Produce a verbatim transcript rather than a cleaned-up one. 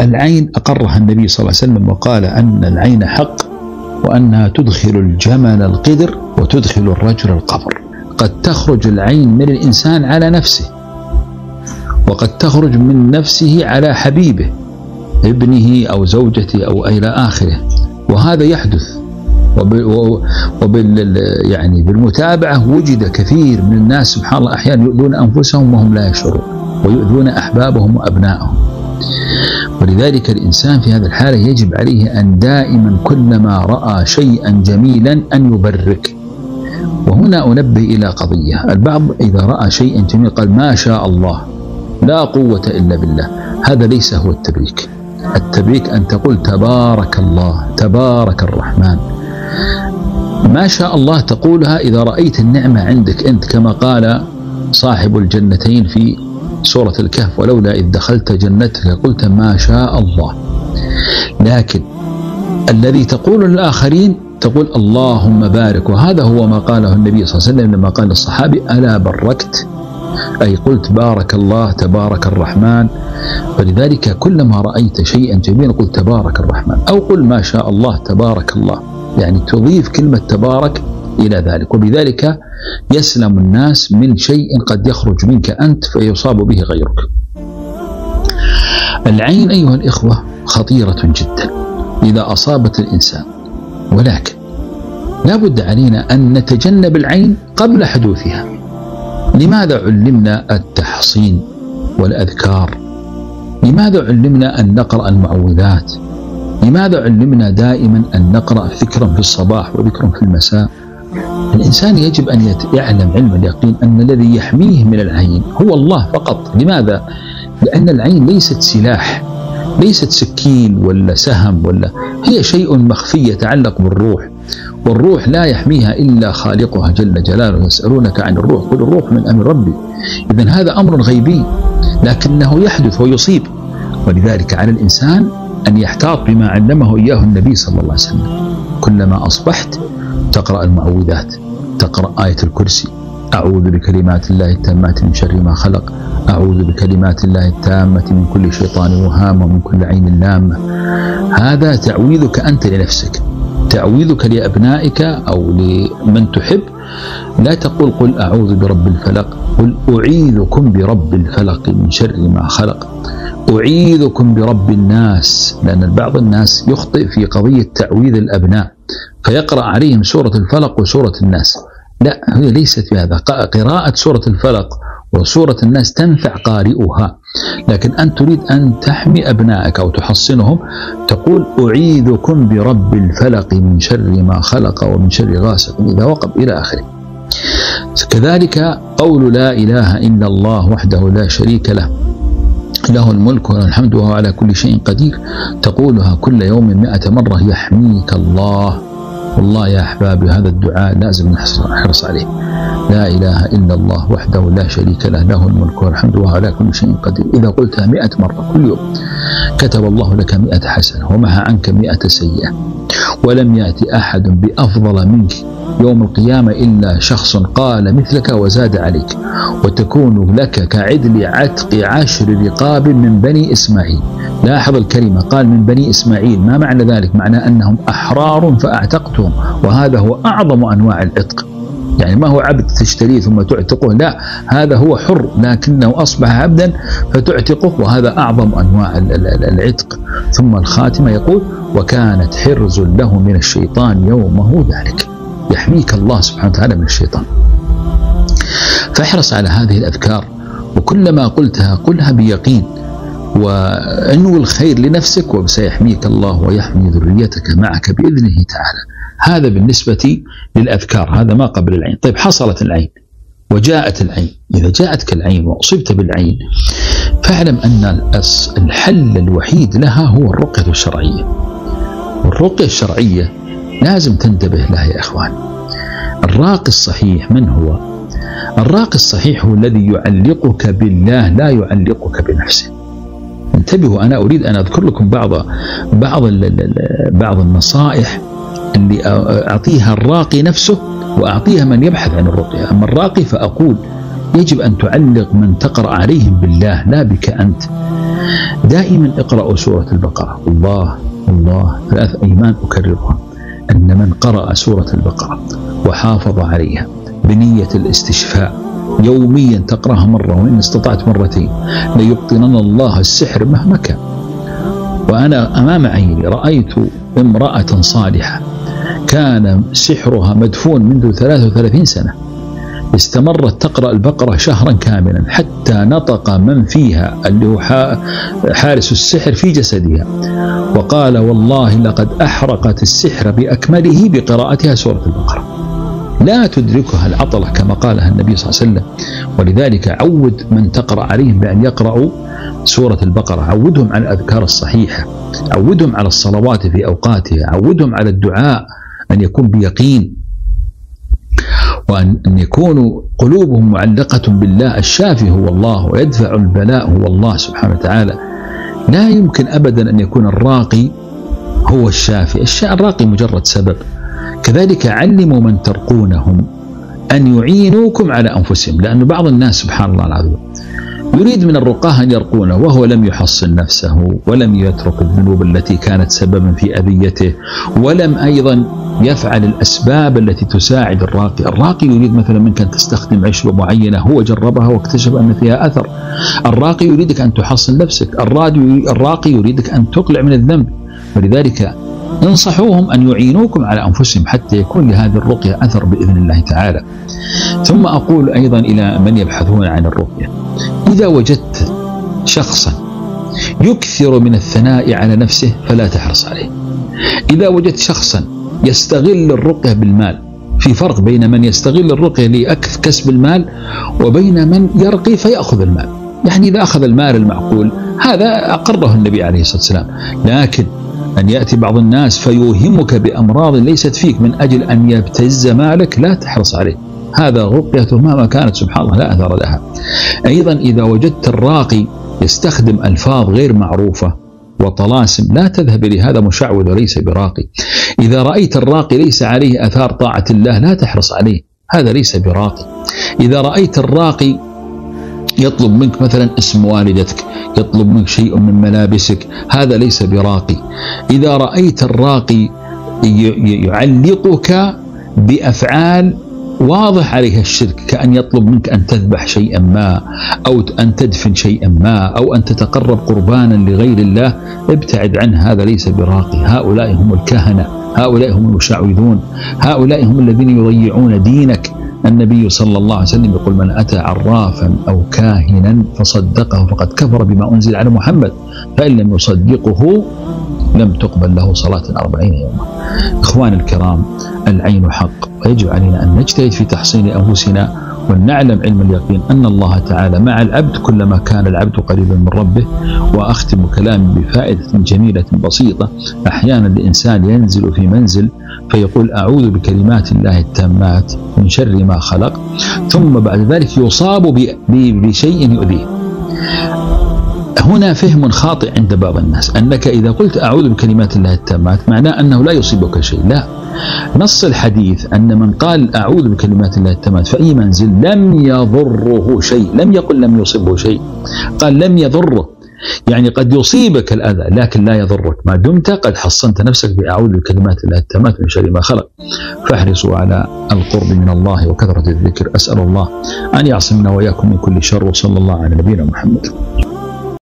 العين أقرها النبي صلى الله عليه وسلم وقال أن العين حق، وأنها تدخل الجمل القدر وتدخل الرجل القبر. قد تخرج العين من الإنسان على نفسه، وقد تخرج من نفسه على حبيبه ابنه أو زوجته أو إلى آخره، وهذا يحدث. وبال يعني بالمتابعة وجد كثير من الناس سبحان الله أحيانا يؤذون أنفسهم وهم لا يشعرون، ويؤذون أحبابهم وأبنائهم. ولذلك الإنسان في هذا الحالة يجب عليه أن دائما كلما رأى شيئا جميلا أن يبرك. وهنا أنبه إلى قضية، البعض إذا رأى شيئا جميلا قال ما شاء الله لا قوة إلا بالله، هذا ليس هو التبريك. التبريك أن تقول تبارك الله تبارك الرحمن. ما شاء الله تقولها إذا رأيت النعمة عندك أنت، كما قال صاحب الجنتين في سورة الكهف ولولا إذ دخلت جنتك قلت ما شاء الله. لكن الذي تقول للآخرين تقول اللهم بارك، وهذا هو ما قاله النبي صلى الله عليه وسلم لما قال للصحابي ألا بركت، أي قلت بارك الله تبارك الرحمن. فلذلك كلما رأيت شيئا جميلا قل تبارك الرحمن، أو قل ما شاء الله تبارك الله، يعني تضيف كلمة تبارك إلى ذلك. وبذلك يسلم الناس من شيء قد يخرج منك أنت فيصاب به غيرك. العين أيها الإخوة خطيرة جدا إذا أصابت الإنسان، ولكن لا بد علينا أن نتجنب العين قبل حدوثها. لماذا علمنا التحصين والأذكار؟ لماذا علمنا أن نقرأ المعوذات؟ لماذا علمنا دائما أن نقرأ ذكرا في الصباح وذكرا في المساء؟ الإنسان يجب أن يعلم علم اليقين أن الذي يحميه من العين هو الله فقط. لماذا؟ لأن العين ليست سلاح، ليست سكين ولا سهم، ولا هي شيء مخفي يتعلق بالروح، والروح لا يحميها إلا خالقها جل جلاله. يسألونك عن الروح قل الروح من أمر ربي. إذن هذا أمر غيبي لكنه يحدث ويصيب. ولذلك على الإنسان أن يحتاط بما علمه إياه النبي صلى الله عليه وسلم. كلما أصبحت تقرأ المعوذات، تقرأ آية الكرسي، أعوذ بكلمات الله التامات من شر ما خلق، أعوذ بكلمات الله التامة من كل شيطان وهام ومن كل عين لامة. هذا تعويذك أنت لنفسك، تعويذك لأبنائك أو لمن تحب. لا تقول قل أعوذ برب الفلق، قل أعيذكم برب الفلق من شر ما خلق، أعيذكم برب الناس. لأن بعض الناس يخطئ في قضية تعويذ الأبناء فيقرأ عليهم سورة الفلق وسورة الناس. لا، هي ليست في هذا. قراءة سورة الفلق وسورة الناس تنفع قارئها، لكن أنت تريد أن تحمي أبنائك أو تحصنهم تقول أعيذكم برب الفلق من شر ما خلق ومن شر غاسق إذا وقب إلى آخره. كذلك قول لا إله إلا الله وحده لا شريك له، له الملك وله الحمد وهو على كل شيء قدير، تقولها كل يوم مئة مرة يحميك الله. والله يا أحبابي هذا الدعاء لازم نحرص عليه. لا إله إلا الله وحده لا شريك له، له الملك والحمد وهو على كل شيء قدير. إذا قلتها مئة مرة كل يوم كتب الله لك مئة حسنة ومحى عنك مئة سيئة، ولم يأتي أحد بأفضل منك يوم القيامة إلا شخص قال مثلك وزاد عليك، وتكون لك كعدل عتق عشر رقاب من بني إسماعيل. لاحظ الكلمة، قال من بني إسماعيل. ما معنى ذلك؟ معنى أنهم أحرار فأعتقتهم، وهذا هو أعظم أنواع العتق. يعني ما هو عبد تشتريه ثم تعتقه، لا، هذا هو حر لكنه أصبح عبدا فتعتقه، وهذا أعظم أنواع العتق. ثم الخاتمة يقول وكانت حرز له من الشيطان يومه ذلك. يحميك الله سبحانه وتعالى من الشيطان. فاحرص على هذه الأذكار، وكلما قلتها قلها بيقين، وأنو الخير لنفسك وسيحميك الله ويحمي ذريتك معك بإذنه تعالى. هذا بالنسبة للأذكار، هذا ما قبل العين. طيب حصلت العين وجاءت العين، إذا جاءتك العين وأصبت بالعين فاعلم أن الحل الوحيد لها هو الرقية الشرعية. والرقية الشرعية لازم تنتبه لها يا إخوان. الراقي الصحيح من هو؟ الراقي الصحيح هو الذي يعلقك بالله لا يعلقك بنفسه. انتبهوا، أنا أريد أن أذكر لكم بعض بعض بعض النصائح اللي أعطيها الراقي نفسه وأعطيها من يبحث عن الرقية. أما الراقي فأقول يجب أن تعلق من تقرأ عليهم بالله لا بك أنت. دائما اقرأوا سورة البقرة. الله الله ثلاث أيمان أكررها، أن من قرأ سورة البقرة وحافظ عليها بنية الاستشفاء يوميا، تقرأها مرة وإن استطعت مرتين، ليبطلن الله السحر مهما كان. وأنا أمام عيني رأيت امرأة صالحة كان سحرها مدفون منذ ثلاث وثلاثين سنة، استمرت تقرأ البقرة شهرا كاملا حتى نطق من فيها اللي هو حارس السحر في جسدها، وقال والله لقد أحرقت السحر بأكمله بقراءتها سورة البقرة، لا تدركها العطلة كما قالها النبي صلى الله عليه وسلم. ولذلك عود من تقرأ عليهم بأن يقرأوا سورة البقرة، عودهم على الأذكار الصحيحة، عودهم على الصلوات في أوقاتها، عودهم على الدعاء أن يكون بيقين، وأن يكونوا قلوبهم معلقة بالله. الشافي هو الله ويدفع البلاء هو الله سبحانه وتعالى. لا يمكن أبدا أن يكون الراقي هو الشافي، الراقي مجرد سبب. كذلك علموا من ترقونهم أن يعينوكم على أنفسهم، لأن بعض الناس سبحان الله العظيم يريد من الرقاه أن يرقونه وهو لم يحصن نفسه، ولم يترك الذنوب التي كانت سببا في أذيته، ولم أيضا يفعل الأسباب التي تساعد الراقي. الراقي يريد مثلا منك أن تستخدم عشبة معينة هو جربها واكتشف أن فيها أثر. الراقي يريدك أن تحصن نفسك، الراقي يريدك أن تقلع من الذنب. ولذلك انصحوهم أن يعينوكم على أنفسهم حتى يكون لهذه الرقية أثر بإذن الله تعالى. ثم أقول أيضا إلى من يبحثون عن الرقية، إذا وجدت شخصا يكثر من الثناء على نفسه فلا تحرص عليه. إذا وجدت شخصا يستغل الرقية بالمال، في فرق بين من يستغل الرقية لكسب المال وبين من يرقي فيأخذ المال. يعني إذا أخذ المال المعقول هذا أقره النبي عليه الصلاة والسلام، لكن أن يأتي بعض الناس فيوهمك بأمراض ليست فيك من أجل أن يبتز مالك لا تحرص عليه، هذا رقيته مهما كانت سبحان الله لا أثر لها. أيضا إذا وجدت الراقي يستخدم ألفاظ غير معروفة وطلاسم لا تذهب إليه، هذا مشعوذ وليس براقي. إذا رأيت الراقي ليس عليه أثار طاعة الله لا تحرص عليه، هذا ليس براقي. إذا رأيت الراقي يطلب منك مثلا اسم والدتك، يطلب منك شيء من ملابسك، هذا ليس براقي. إذا رأيت الراقي يعلقك بأفعال واضح عليها الشرك، كأن يطلب منك أن تذبح شيئا ما، أو أن تدفن شيئا ما، أو أن تتقرب قربانا لغير الله، ابتعد عنه، هذا ليس براقي. هؤلاء هم الكهنة، هؤلاء هم المشعوذون، هؤلاء هم الذين يضيعون دينك. النبي صلى الله عليه وسلم يقول من أتى عرافا أو كاهنا فصدقه فقد كفر بما أنزل على محمد، فإن لم يصدقه لم تقبل له صلاة أربعين يوما. إخواني الكرام، العين حق، ويجب علينا أن نجتهد في تحصين أنفسنا، ونعلم علم اليقين أن الله تعالى مع العبد كلما كان العبد قريبا من ربه. وأختم كلامي بفائدة جميلة بسيطة. أحيانا الإنسان ينزل في منزل فيقول أعوذ بكلمات الله التامات من شر ما خلق، ثم بعد ذلك يصاب بشيء يؤذيه. هنا فهم خاطئ عند بعض الناس أنك إذا قلت أعوذ بكلمات الله التامات معناه أنه لا يصيبك شيء، لا. نص الحديث أن من قال أعوذ بكلمات الله التامات في أي منزل لم يضره شيء، لم يقل لم يصيبه شيء، قال لم يضره، يعني قد يصيبك الأذى لكن لا يضرك ما دمت قد حصنت نفسك بأعوذ بكلمات الله التامات من شر ما خلق. فاحرصوا على القرب من الله وكثرة الذكر. أسأل الله أن يعصمنا وإياكم من كل شر، وصلى الله على نبينا محمد.